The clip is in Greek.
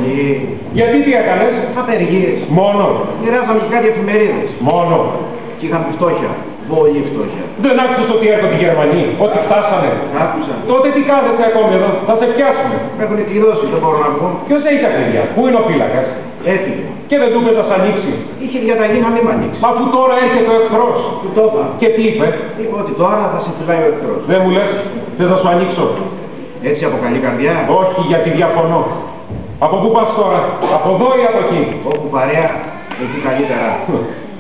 πολύ. Γιατί τι έκανες? Απεργίες. Μόνο. Μοιράζαμε και κάτι εφημερίδες. Μόνο. Και είχαμε φτώχεια. Πολύ φτώχεια. Δεν άκουσες ότι έρχονται οι Γερμανοί, ότι φτάσανε. Άκουσα. Τότε τι κάθεσαι ακόμη εδώ, θα σε πιάσουμε. Με έχουν κλειδώσει, δεν μπορώ να βγω. Ποιος έχει τα παιδιά, πού είναι ο φύλακας? Έφυγε. Και δεν του είπε θα σ' ανοίξει. Είχε διαταγή να μην μ' ανοίξει. Μα αφού τώρα έρχεται ο εχθρός. Του το είπα. Και τι είπε? Είπε ότι τώρα θα σε φυλάει ο εχθρός. Δεν μου λες, δεν θα σου ανοίξω. Έτσι από καλή καρδιά. Όχι, γιατί διαφωνώ. Από πού πας τώρα, από εδώ ή από εκεί? Όπου παρέα, εκεί καλύτερα.